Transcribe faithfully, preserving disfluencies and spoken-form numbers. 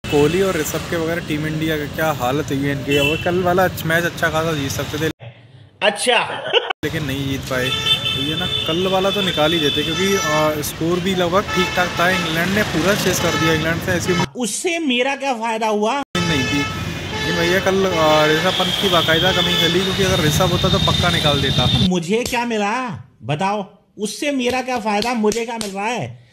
कोहली और ऋषभ के बगैर टीम इंडिया का क्या हालत हुई है इनकी। अब कल वाला मैच अच्छा खासा जीत सकते थे, अच्छा लेकिन नहीं जीत पाए। तो ये ना कल वाला तो निकाल ही देते, क्योंकि आ, स्कोर भी लगभग ठीक ठाक था। इंग्लैंड ने पूरा चेस कर दिया, इंग्लैंड से ऐसी उम्मीद उससे मेरा क्या फायदा हुआ। नहीं थी। लेकिन भैया कल आ, ऋषभ पंत की बाकायदा कमी खली, क्योंकि अगर ऋषभ होता तो पक्का निकाल देता। मुझे क्या मिला बताओ, उससे मेरा क्या फायदा, मुझे क्या मिल रहा है।